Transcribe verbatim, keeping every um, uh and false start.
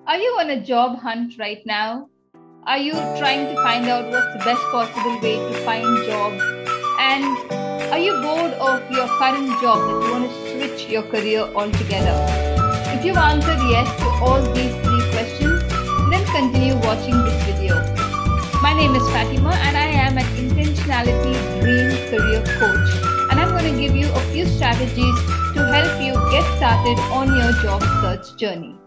Are you on a job hunt right now? Are you trying to find out what's the best possible way to find jobs? And are you bored of your current job that you want to switch your career altogether? If you've answered yes to all these three questions, then continue watching this video. My name is Fatima and I am an Intentionality Dream Career Coach. And I'm going to give you a few strategies to help you get started on your job search journey.